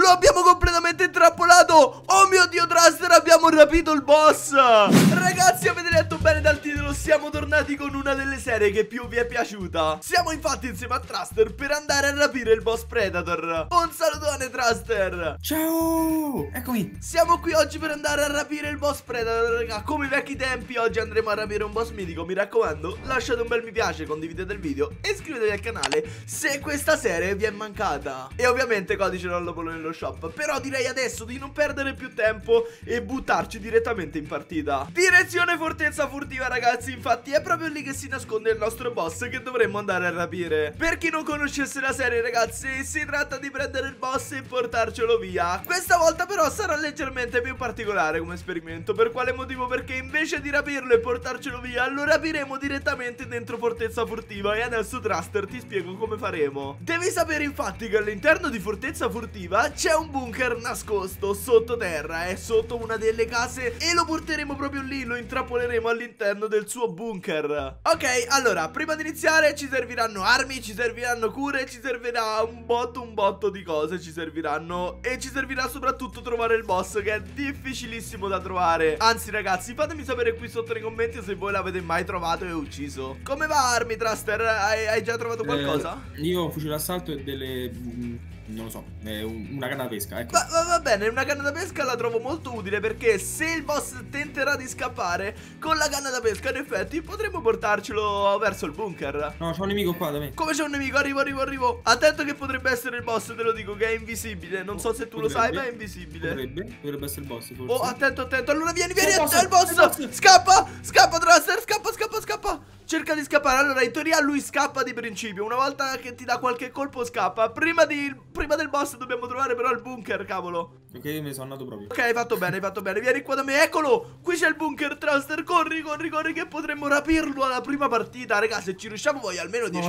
Lo abbiamo completamente intrappolato. Oh mio Dio, Truster, abbiamo rapito il boss. Ragazzi, avete letto bene dal titolo, siamo tornati con una delle serie che più vi è piaciuta. Siamo infatti insieme a Truster per andare a rapire il boss Predator. Un salutone, Truster. Ciao, eccomi. Siamo qui oggi per andare a rapire il boss Predator, raga. Come i vecchi tempi, oggi andremo a rapire un boss mitico. Mi raccomando, lasciate un bel mi piace, condividete il video e iscrivetevi al canale se questa serie vi è mancata. E ovviamente codice Lollopolo nello shop. Però direi adesso di non perdere più tempo e buttarci direttamente in partita. Direzione fortezza furtiva, ragazzi. Infatti è proprio lì che si nasconde il nostro boss che dovremmo andare a rapire. Per chi non conoscesse la serie, ragazzi, si tratta di prendere il boss e portarcelo via. Questa volta però sarà leggermente più particolare come esperimento. Per quale motivo? Perché invece di rapirlo e portarcelo via, lo rapiremo direttamente dentro fortezza furtiva. E adesso, Truster, ti spiego come faremo. Devi sapere infatti che all'interno di fortezza furtiva c'è un bunker nascosto sottoterra. È sotto una delle case e lo porteremo proprio lì. Lo intrappoleremo all'interno del suo bunker. Ok, allora, prima di iniziare ci serviranno armi, ci serviranno cure, ci servirà un botto di cose ci serviranno. E ci servirà soprattutto trovare il boss, che è difficilissimo da trovare. Anzi, ragazzi, fatemi sapere qui sotto nei commenti se voi l'avete mai trovato e ucciso. Come va, armi, Truster? Hai già trovato qualcosa? Io ho un fucile d'assalto e delle... non lo so, una canna da pesca, ecco. Va bene, una canna da pesca la trovo molto utile, perché se il boss tenterà di scappare, con la canna da pesca in effetti potremmo portarcelo verso il bunker. No, c'è un nemico qua da me. Come c'è un nemico? Arrivo. Attento che potrebbe essere il boss, te lo dico, che è invisibile. Non so se tu lo sai, ma è invisibile. Dovrebbe essere il boss, forse. Oh, attento. Allora vieni, è il È il boss. boss. Scappa, Truster, scappa. Cerca di scappare. Allora, in teoria lui scappa di principio. Una volta che ti dà qualche colpo scappa. Prima del boss dobbiamo trovare però il bunker, cavolo. Ok, me ne sono andato proprio. Ok, hai fatto bene. Vieni qua da me, eccolo. Qui c'è il bunker, Truster. Corri che potremmo rapirlo alla prima partita. Raga, se ci riusciamo voglio almeno 10.000 like.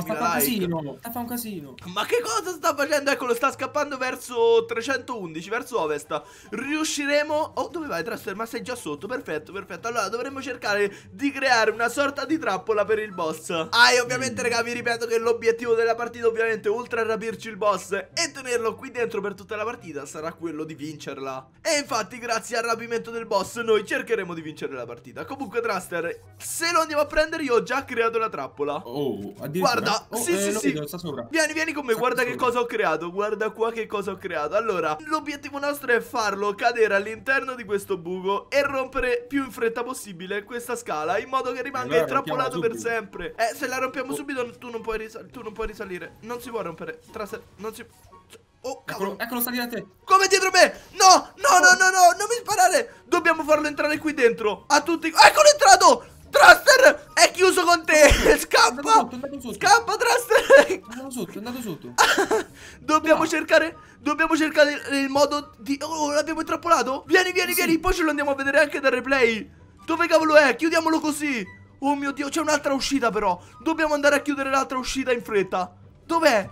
Sta fa un casino. Ma che cosa sta facendo? Eccolo, sta scappando verso 311, verso ovest. Riusciremo... Oh, dove vai, Truster? Ma sei già sotto, perfetto. Allora, dovremmo cercare di creare una sorta di trappola per il boss. E ovviamente, raga, vi ripeto che l'obiettivo della partita, ovviamente, oltre a rapirci il boss e tenerlo qui dentro per tutta la partita, sarà quello di vincerla. E infatti, grazie al rapimento del boss, noi cercheremo di vincere la partita. Comunque, Truster, se lo andiamo a prendere, io ho già creato la trappola. Oh, guarda, sì. Vedo, sta sopra. Vieni con me, guarda che cosa ho creato. Guarda qua che cosa ho creato. Allora, l'obiettivo nostro è farlo cadere all'interno di questo buco e rompere più in fretta possibile questa scala, in modo che rimanga intrappolato per sempre. Se la rompiamo subito tu non puoi risalire. Non si può rompere. Non si... Oh, cavolo. Eccolo, sta dietro a te. Come dietro me? No, non mi sparare. Dobbiamo farlo entrare qui dentro. A tutti. Eccolo entrato. Truster, è chiuso con te. Scappa. Scappa, Truster. È andato sotto. Dobbiamo cercare il modo di... Oh, l'abbiamo intrappolato. Vieni. Poi ce lo andiamo a vedere anche dal replay. Dove cavolo è? Chiudiamolo così. Oh mio Dio, c'è un'altra uscita però. Dobbiamo andare a chiudere l'altra uscita in fretta. Dov'è?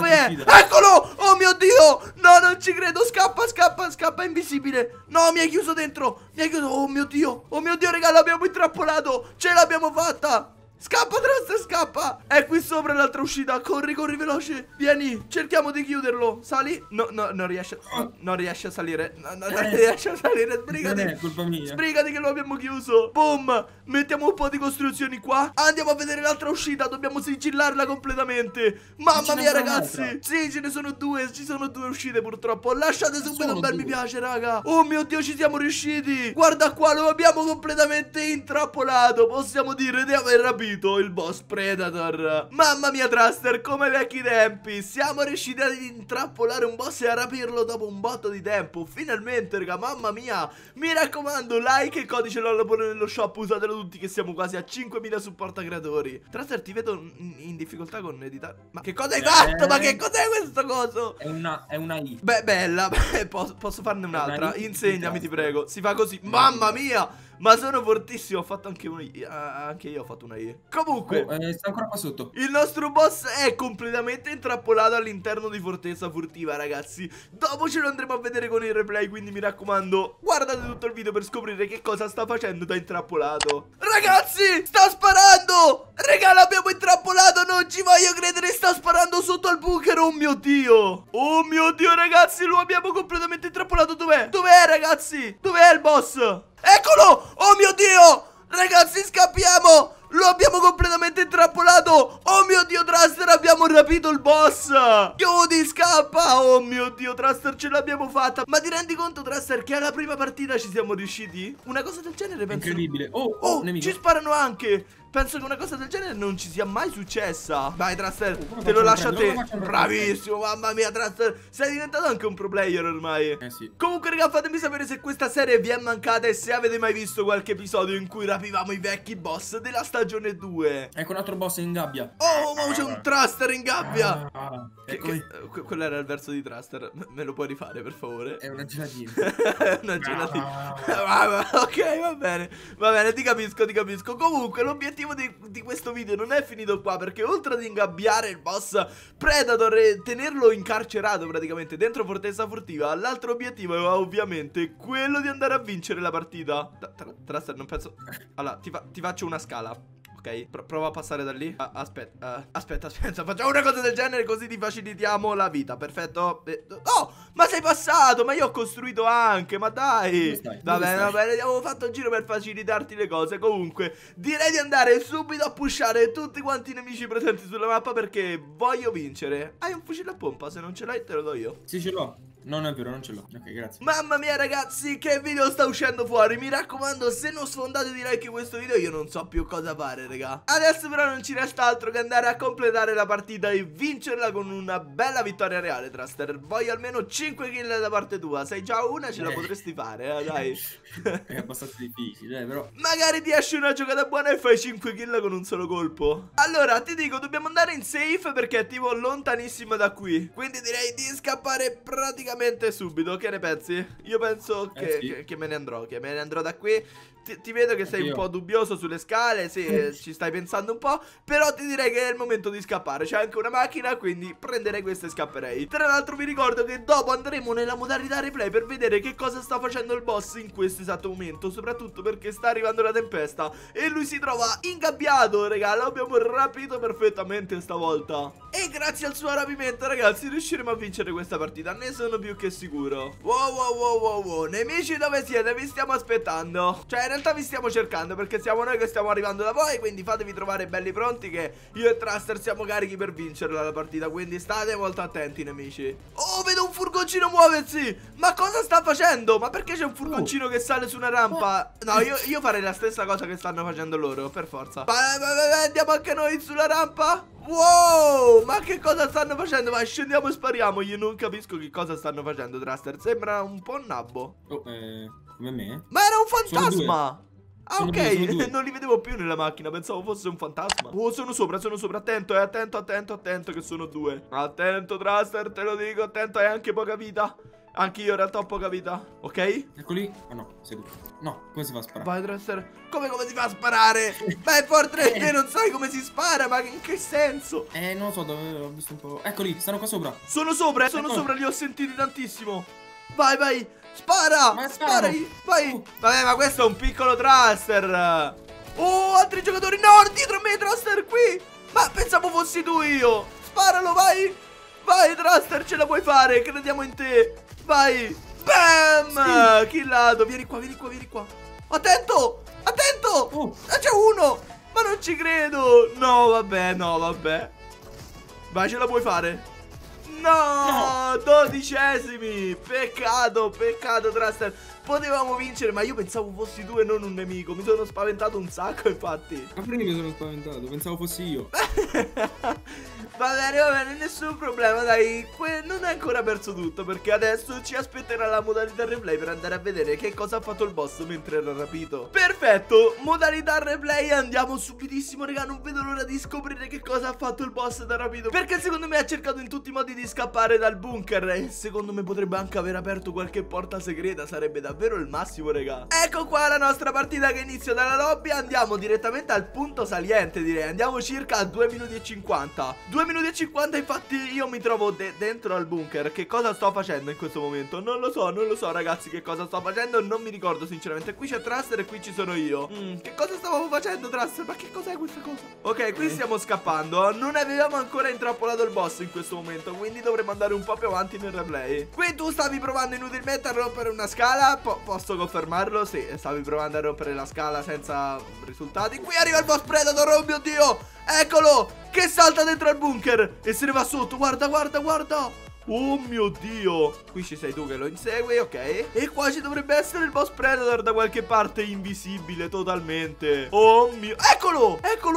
Eccolo! Oh mio Dio! No, non ci credo. Scappa, è invisibile. No, mi hai chiuso dentro. Oh mio Dio, raga, l'abbiamo intrappolato. Ce l'abbiamo fatta. Scappa, Truster, scappa. È qui sopra l'altra uscita. Corri veloce. Vieni, cerchiamo di chiuderlo. Sali? No, non riesce a salire. Non riesce a salire. Sbrigati. Non è colpa mia. Sbrigati che lo abbiamo chiuso. Boom. Mettiamo un po' di costruzioni qua. Andiamo a vedere l'altra uscita. Dobbiamo sigillarla completamente. Mamma mia, ragazzi. Sì, ce ne sono due. Ci sono due uscite purtroppo. Lasciate subito un bel mi piace, raga. Oh mio Dio, ci siamo riusciti. Guarda qua, lo abbiamo completamente intrappolato. Possiamo dire di aver rapito il boss Predator. Mamma mia, Truster, come ai vecchi tempi. Siamo riusciti ad intrappolare un boss e a rapirlo dopo un botto di tempo. Finalmente, raga, mamma mia. Mi raccomando, like e codice Lollopolo nello shop. Usatelo tutti che siamo quasi a 5.000 supporta creatori. Truster, ti vedo in difficoltà con editare. Ma che cosa hai fatto? Ma che cos'è questo coso? È una I. Beh, bella. Posso farne un'altra? Insegnami, ti prego. Si fa così. Mamma mia. Ma sono fortissimo, ho fatto anche una I. Anche io ho fatto una I. Comunque, sta ancora qua sotto. il nostro boss è completamente intrappolato all'interno di fortezza furtiva, ragazzi. Dopo ce lo andremo a vedere con il replay, quindi mi raccomando, guardate tutto il video per scoprire che cosa sta facendo da intrappolato. Ragazzi, sta sparando! Raga, l'abbiamo intrappolato, non ci voglio credere, sta sparando sotto al bunker. Oh mio Dio! Oh mio Dio, ragazzi, lo abbiamo completamente intrappolato. Dov'è? Dov'è, ragazzi? Dov'è il boss? Eccolo! Oh mio Dio! Ragazzi, scappiamo! Lo abbiamo completamente intrappolato. Oh mio Dio, Truster, abbiamo rapito il boss. Chiudi, scappa. Oh mio Dio, Truster, ce l'abbiamo fatta. Ma ti rendi conto, Truster, che alla prima partita ci siamo riusciti? Una cosa del genere penso... Incredibile. Oh, ci sparano anche. Penso che una cosa del genere non ci sia mai successa. Vai, Truster, te lo lascio a te. Bravissimo, mamma mia, Truster, sei diventato anche un pro player ormai. Sì. Comunque, raga, fatemi sapere se questa serie vi è mancata e se avete mai visto qualche episodio in cui rapivamo i vecchi boss della stagione 2. Ecco un altro boss in gabbia. Oh, ma c'è un Truster in gabbia. Quello era il verso di Truster. Me lo puoi rifare, per favore? è una gelatina. Una gelatina. Ok, va bene, ti capisco. Comunque, l'obiettivo di questo video non è finito qua, perché oltre ad ingabbiare il boss Predator e tenerlo incarcerato praticamente dentro Fortezza Furtiva, l'altro obiettivo è ovviamente quello di andare a vincere la partita. Truster, non penso... Allora, ti faccio una scala. Ok, prova a passare da lì. Aspetta, facciamo una cosa del genere così ti facilitiamo la vita. Perfetto. Oh, ma sei passato. Ma io ho costruito anche. Ma dai. Va bene, abbiamo fatto il giro per facilitarti le cose. Comunque, direi di andare subito a pushare tutti quanti i nemici presenti sulla mappa, perché voglio vincere. Hai un fucile a pompa? Se non ce l'hai te lo do io. Sì, ce l'ho. No, non è vero, non ce l'ho. Ok, grazie. Mamma mia, ragazzi, che video sta uscendo fuori. Mi raccomando, se non sfondate di like questo video, io non so più cosa fare, raga. Adesso però non ci resta altro che andare a completare la partita e vincerla con una bella vittoria reale, Truster. Voglio almeno 5 kill da parte tua. Sei già una, ce la potresti fare, dai. È abbastanza difficile, però magari ti esce una giocata buona e fai 5 kill con un solo colpo. Allora, ti dico, dobbiamo andare in safe perché è tipo lontanissimo da qui. Quindi direi di scappare praticamente subito. Che ne pensi? Io penso che me ne andrò da qui. Ti vedo che sei un po' dubbioso sulle scale. Sì, ci stai pensando un po'. Però ti direi che è il momento di scappare. C'è anche una macchina, quindi prenderei questa e scapperei. Tra l'altro vi ricordo che dopo andremo nella modalità replay per vedere che cosa sta facendo il boss in questo esatto momento, soprattutto perché sta arrivando la tempesta e lui si trova ingabbiato, raga. L'abbiamo rapito perfettamente stavolta. E grazie al suo rapimento, ragazzi, riusciremo a vincere questa partita. Ne sono più che sicuro. Wow. Nemici, dove siete? Vi stiamo aspettando. Cioè, in realtà vi stiamo cercando, perché siamo noi che stiamo arrivando da voi. Quindi fatevi trovare belli pronti, che io e Truster siamo carichi per vincerla la partita. Quindi state molto attenti, nemici. Oh, vedo un furgoncino muoversi. Ma cosa sta facendo? Ma perché c'è un furgoncino che sale su una rampa? No, io farei la stessa cosa che stanno facendo loro, per forza. Vai, andiamo anche noi sulla rampa. Wow, ma che cosa stanno facendo? Vai, scendiamo e spariamo. Io non capisco che cosa stanno facendo, Truster. Sembra un po' un nabbo. Come me? Ma era un fantasma. Ah, sono ok, due. non li vedevo più nella macchina. Pensavo fosse un fantasma. Oh, sono sopra. Attento, attento che sono due. Attento, Truster, te lo dico. Attento, hai anche poca vita. Anche io in realtà ho poca vita. Ok? Eccoli. Oh no, sei tu. No, come si fa a sparare? Vai, Truster. Come si fa a sparare? Beh, Fortnite, te non sai come si spara. Ma in che senso? Non lo so, ho visto un po'. Eccoli, stanno qua sopra. Sono sopra, li ho sentiti tantissimo. Vai, spara. Spari, vai. Vabbè, ma questo è un piccolo Truster. Oh, altri giocatori. No, dietro a me, Truster, qui. Ma pensavo fossi tu io. Sparalo, vai. Vai, Truster, ce la puoi fare. Crediamo in te. Vai. Bam. Sì. Killato. Vieni qua. Attento. C'è uno. Ma non ci credo. No, vabbè. Vai, ce la puoi fare. No, 12esimi. Peccato, Truster. Potevamo vincere, ma io pensavo fossi tu e non un nemico. Mi sono spaventato un sacco, infatti. Ma perché mi sono spaventato? Pensavo fossi io. Va bene, nessun problema, dai. Non è ancora perso tutto, perché adesso ci aspetterà la modalità replay per andare a vedere che cosa ha fatto il boss mentre era rapito. Perfetto, modalità replay, andiamo subitissimo, raga. Non vedo l'ora di scoprire che cosa ha fatto il boss da rapito, perché secondo me ha cercato in tutti i modi di scappare dal bunker. E secondo me potrebbe anche aver aperto qualche porta segreta. Sarebbe davvero il massimo, raga. Ecco qua la nostra partita che inizia dalla lobby. Andiamo direttamente al punto saliente, direi. Andiamo circa a 2 minuti e 50. 2 2 minuti e 50, infatti io mi trovo dentro al bunker. Che cosa sto facendo in questo momento? Non lo so ragazzi che cosa sto facendo. Non mi ricordo sinceramente. Qui c'è Truster e qui ci sono io. Che cosa stavamo facendo, Truster? Ma che cos'è questa cosa? Ok, qui stiamo scappando. Non avevamo ancora intrappolato il boss in questo momento, quindi dovremmo andare un po' più avanti nel replay. Qui tu stavi provando inutilmente a rompere una scala. Posso confermarlo? Sì, stavi provando a rompere la scala senza risultati. Qui arriva il boss Predator, oh mio Dio. Eccolo, che salta dentro al bunker e se ne va sotto. Guarda. Oh mio Dio. Qui ci sei tu che lo insegui, ok. E qua ci dovrebbe essere il boss Predator da qualche parte, invisibile totalmente. Oh mio, eccolo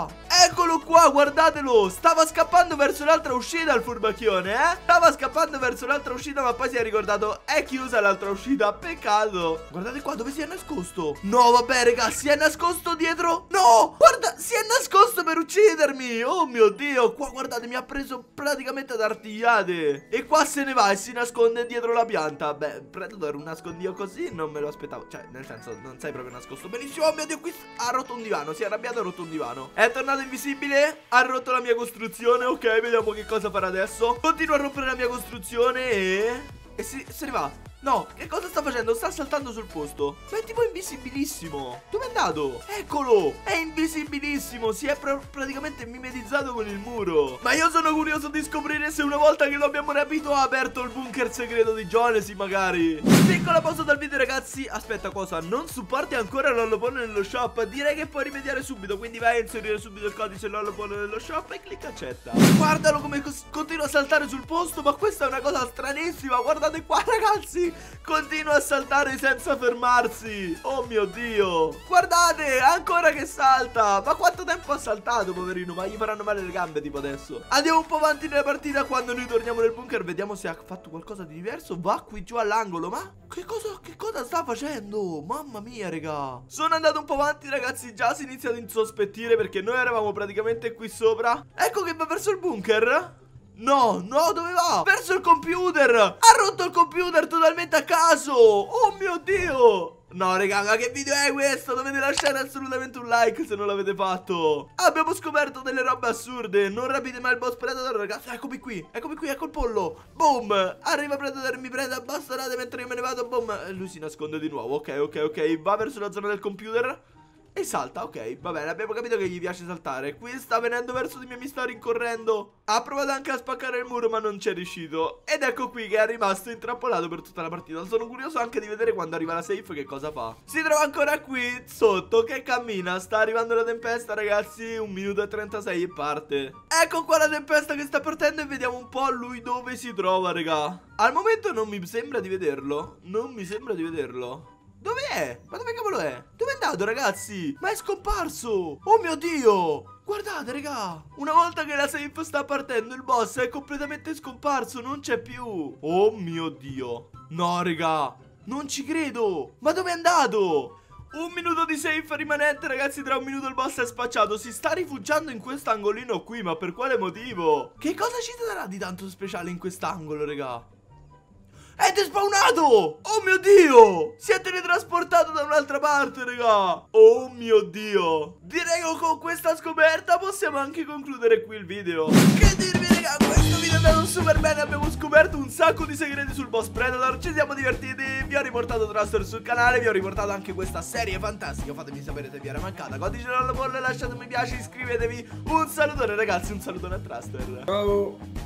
qua, guardatelo. Stava scappando verso l'altra uscita il furbacchione, Stava scappando verso l'altra uscita, ma poi si è ricordato è chiusa l'altra uscita, peccato. Guardate qua dove si è nascosto. No vabbè raga, si è nascosto dietro. No, guarda, si è nascosto per uccidermi. Oh mio Dio, qua guardate, mi ha preso praticamente ad artigliate. E qua se ne va e si nasconde dietro la pianta. Beh, Predator un nascondio così non me lo aspettavo. Cioè, nel senso, non sei proprio nascosto benissimo. Oh mio Dio, qui ha rotto un divano. Si è arrabbiato e ha rotto un divano. È tornato invisibile. Ha rotto la mia costruzione. Ok, vediamo che cosa farà adesso. Continua a rompere la mia costruzione e se ne va. No, che cosa sta facendo? Sta saltando sul posto. Ma è tipo invisibilissimo. Dove è andato? Eccolo, è invisibilissimo. Si è praticamente mimetizzato con il muro. Ma io sono curioso di scoprire se una volta che lo abbiamo rapito ha aperto il bunker segreto di Jonesy magari. Piccola pausa dal video ragazzi. Aspetta, cosa? Non supporti ancora Lollopolo nello shop? Direi che puoi rimediare subito. Quindi vai a inserire subito il codice Lollopolo nello shop e clicca accetta. Guardalo come continua a saltare sul posto. Ma questa è una cosa stranissima. Guardate qua ragazzi, continua a saltare senza fermarsi. Oh mio Dio, guardate, ancora che salta. Ma quanto tempo ha saltato, poverino? Ma gli faranno male le gambe tipo adesso. Andiamo un po' avanti nella partita. Quando noi torniamo nel bunker vediamo se ha fatto qualcosa di diverso. Va qui giù all'angolo. Ma che cosa sta facendo? Mamma mia raga. Sono andato un po' avanti ragazzi. Già si è iniziato a insospettire perché noi eravamo praticamente qui sopra. Ecco che va verso il bunker. No, dove va? Verso il computer. Ha rotto il computer totalmente a caso. Oh mio Dio. No raga, ma che video è questo? Dovete lasciare assolutamente un like se non l'avete fatto. Abbiamo scoperto delle robe assurde. Non rapite mai il boss Predator ragazzi. Eccomi qui, ecco il pollo. Boom, arriva Predator, mi prende a bastonate mentre io me ne vado. Boom, lui si nasconde di nuovo. Ok, va verso la zona del computer e salta, ok, va bene, abbiamo capito che gli piace saltare. Qui sta venendo verso di me, mi sta rincorrendo. Ha provato anche a spaccare il muro ma non ci è riuscito. Ed ecco qui che è rimasto intrappolato per tutta la partita. Sono curioso anche di vedere quando arriva la safe che cosa fa. Si trova ancora qui sotto che cammina. Sta arrivando la tempesta ragazzi. 1 minuto e 36 e parte. Ecco qua la tempesta che sta partendo e vediamo un po' lui dove si trova raga. Al momento non mi sembra di vederlo. Dove è? Ma dove cavolo è? Dove è andato ragazzi? Ma è scomparso. Oh mio Dio, guardate raga. Una volta che la safe sta partendo il boss è completamente scomparso. Non c'è più. Oh mio Dio. No raga, non ci credo. Ma dove è andato? 1 minuto di safe rimanente ragazzi. Tra 1 minuto il boss è spacciato. Si sta rifugiando in quest'angolino qui. Ma per quale motivo? Che cosa ci darà di tanto speciale in quest'angolo raga? È despawnato! Oh mio Dio! Si è teletrasportato da un'altra parte, raga! Oh mio Dio! Direi che con questa scoperta possiamo anche concludere qui il video. Che dirvi, raga? Questo video è andato super bene. Abbiamo scoperto un sacco di segreti sul boss Predator. Ci siamo divertiti. Vi ho riportato Truster sul canale. Vi ho riportato anche questa serie fantastica. Fatemi sapere se vi era mancata. Codice Lollopolo, lasciate un mi piace, iscrivetevi. Un salutone, ragazzi. Un salutone a Truster. Ciao.